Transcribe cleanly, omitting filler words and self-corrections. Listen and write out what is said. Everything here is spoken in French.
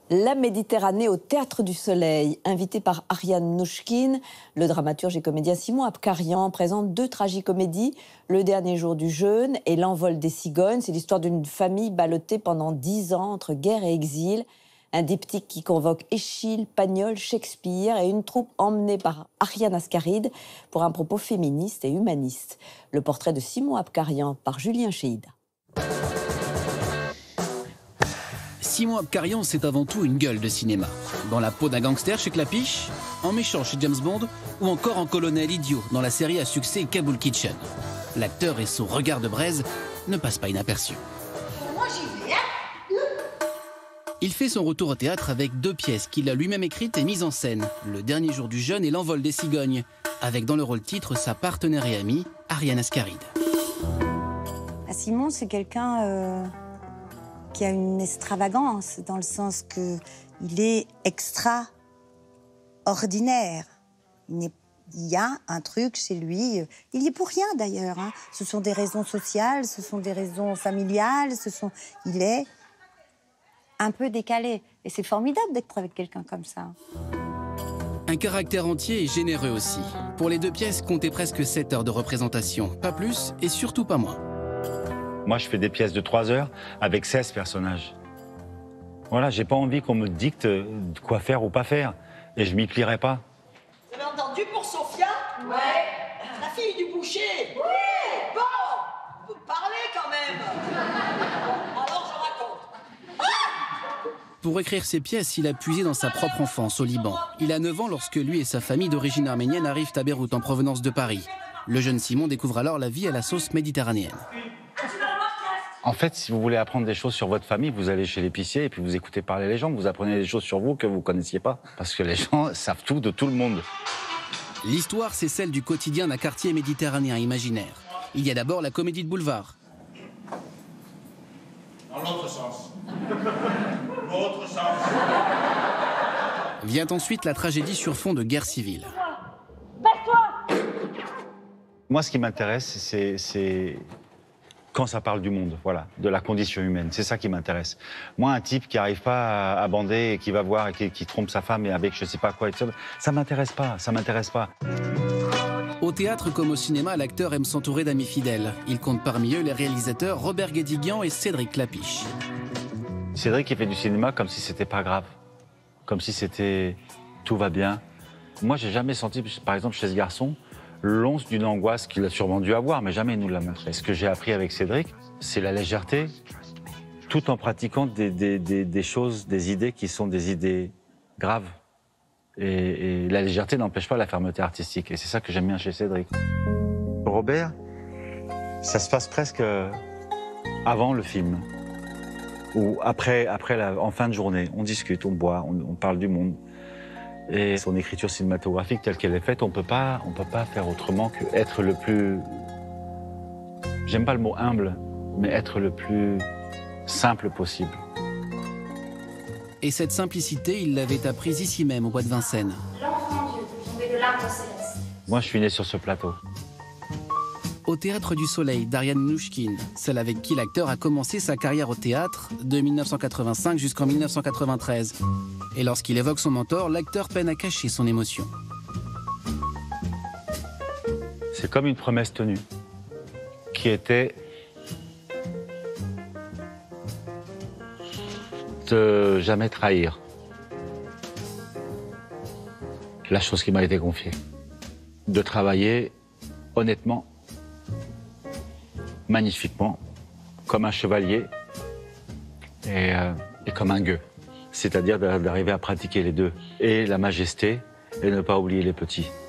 La Méditerranée au Théâtre du Soleil, invité par Ariane Mnouchkine, le dramaturge et comédien Simon Abkarian présente 2 tragicomédies, Le dernier jour du jeûne et L'envol des cigognes. C'est l'histoire d'une famille ballottée pendant 10 ans entre guerre et exil. Un diptyque qui convoque Eschyle, Pagnol, Shakespeare et une troupe emmenée par Ariane Ascaride pour un propos féministe et humaniste. Le portrait de Simon Abkarian par Julien Chéida. Simon Abkarian, c'est avant tout une gueule de cinéma. Dans la peau d'un gangster chez Clapiche, en méchant chez James Bond ou encore en colonel idiot dans la série à succès Kabul Kitchen. L'acteur et son regard de braise ne passent pas inaperçus. Moi j'y vais, hein. Il fait son retour au théâtre avec 2 pièces qu'il a lui-même écrites et mises en scène. Le dernier jour du jeûne et L'envol des cigognes, avec dans le rôle titre sa partenaire et amie, Ariane Ascaride. Simon, c'est quelqu'un qui a une extravagance, dans le sens qu'il est extraordinaire. Il y a un truc chez lui, il n'y est pour rien d'ailleurs. Hein. Ce sont des raisons sociales, ce sont des raisons familiales, il est un peu décalé. Et c'est formidable d'être avec quelqu'un comme ça. Un caractère entier et généreux aussi. Pour les 2 pièces, comptez presque 7 heures de représentation. Pas plus et surtout pas moins. Moi, je fais des pièces de 3 heures avec 16 personnages. Voilà, j'ai pas envie qu'on me dicte quoi faire ou pas faire. Et je m'y plierai pas. Vous avez entendu pour Sophia? Ouais. La fille du boucher? Oui. Bon, on peut parler quand même. Bon, alors je raconte. Pour écrire ses pièces, il a puisé dans sa propre enfance au Liban. Il a 9 ans lorsque lui et sa famille d'origine arménienne arrivent à Beyrouth en provenance de Paris. Le jeune Simon découvre alors la vie à la sauce méditerranéenne. En fait, si vous voulez apprendre des choses sur votre famille, vous allez chez l'épicier et puis vous écoutez parler les gens. Vous apprenez des choses sur vous que vous ne connaissiez pas. Parce que les gens savent tout de tout le monde. L'histoire, c'est celle du quotidien d'un quartier méditerranéen imaginaire. Il y a d'abord la comédie de boulevard. Dans l'autre sens. L'autre sens. Vient ensuite la tragédie sur fond de guerre civile. Moi, ce qui m'intéresse, c'est quand ça parle du monde, voilà, de la condition humaine. C'est ça qui m'intéresse. Moi, un type qui n'arrive pas à bander et qui va voir et qui trompe sa femme et avec je sais pas quoi, ça m'intéresse pas, ça m'intéresse pas. Au théâtre comme au cinéma, l'acteur aime s'entourer d'amis fidèles. Il compte parmi eux les réalisateurs Robert Guédiguian et Cédric Clapiche. Cédric, il fait du cinéma comme si c'était pas grave, comme si c'était tout va bien. Moi, j'ai jamais senti, par exemple, chez ce garçon, l'once d'une angoisse qu'il a sûrement dû avoir, mais jamais il nous l'a montré. Ce que j'ai appris avec Cédric, c'est la légèreté, tout en pratiquant des choses, des idées qui sont des idées graves. Et la légèreté n'empêche pas la fermeté artistique. Et c'est ça que j'aime bien chez Cédric. Robert, ça se passe presque avant le film. Ou après en fin de journée. On discute, on boit, on parle du monde. Et son écriture cinématographique telle qu'elle est faite, on peut pas faire autrement qu'être le plus... J'aime pas le mot humble, mais être le plus simple possible. Et cette simplicité, il l'avait apprise ici même, au bois de Vincennes. L'enfant Dieu, tombé de l'arbre céleste. Moi, je suis né sur ce plateau. Au Théâtre du Soleil d'Ariane Mnouchkine, celle avec qui l'acteur a commencé sa carrière au théâtre de 1985 jusqu'en 1993. Et lorsqu'il évoque son mentor, l'acteur peine à cacher son émotion. C'est comme une promesse tenue, qui était de jamais trahir la chose qui m'a été confiée. De travailler honnêtement, magnifiquement, comme un chevalier et comme un gueux. C'est-à-dire d'arriver à pratiquer les deux, et la majesté, et ne pas oublier les petits.